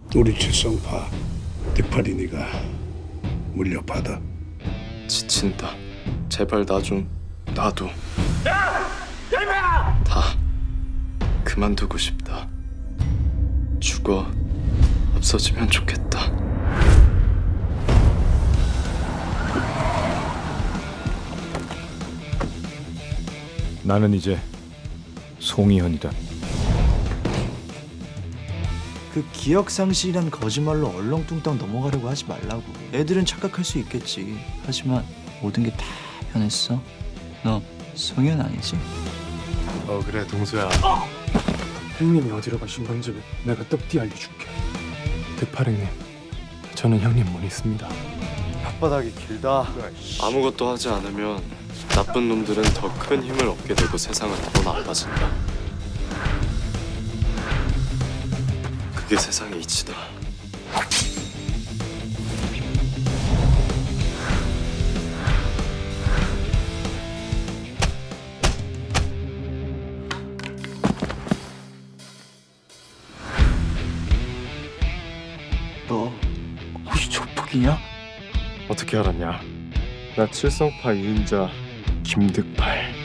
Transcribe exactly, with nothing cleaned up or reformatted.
우리 칠성파 득팔이니가 물려받아. 지친다. 제발 나 좀 놔둬. 야! 얄미야! 다 그만두고 싶다. 죽어 없어지면 좋겠다. 나는 이제 송이현이다. 그 기억상실이란 거짓말로 얼렁뚱땅 넘어가려고 하지 말라고. 애들은 착각할 수 있겠지. 하지만 모든 게 다 변했어. 너 송이현 아니지? 어 그래 동수야. 형님이 어디로 가신 건지 내가 떡띠 알려줄게. 득팔 형님, 저는 형님 못 있습니다. 혓바닥이 길다. 아무것도 하지 않으면 나쁜 놈들은 더 큰 힘을 얻게 되고 세상은 더 나빠진다. 그게 세상의 이치다. 너 혹시 조폭이냐? 어떻게 알았냐? 나 칠성파 이인자 김득팔.